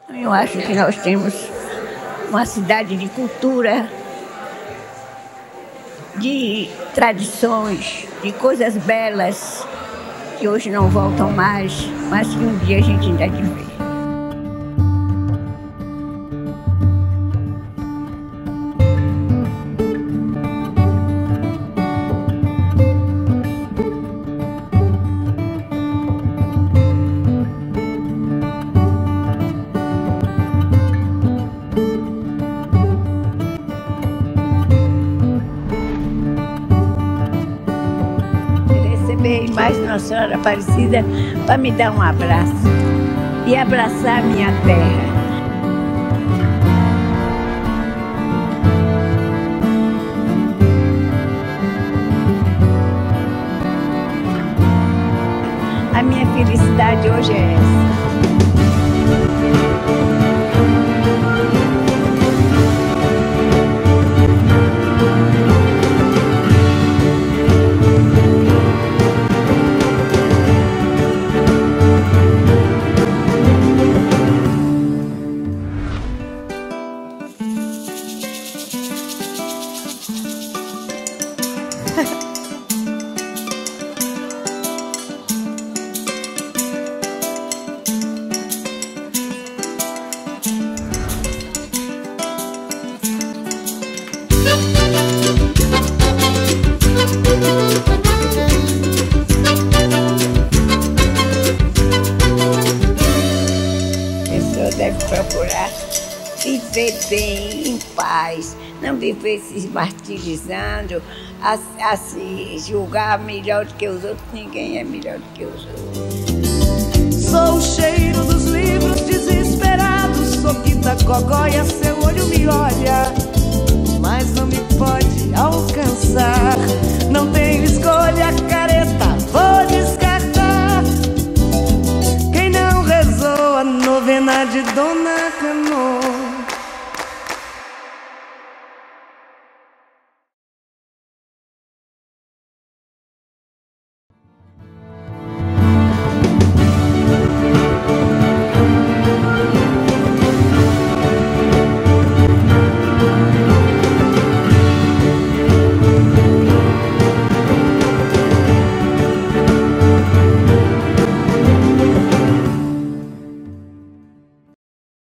Eu acho que nós temos uma cidade de cultura, de tradições, de coisas belas que hoje não voltam mais, mas que um dia a gente ainda há de ver. Mais Nossa Senhora Aparecida para me dar um abraço e abraçar a minha terra. A minha felicidade hoje é essa. Deve procurar viver bem, em paz, não viver se martirizando, a se julgar melhor do que os outros. Ninguém é melhor do que os outros. Sou o cheiro dos livros desesperados, sou Quita Gogóia, seu olho me olha, mas não me pode alcançar.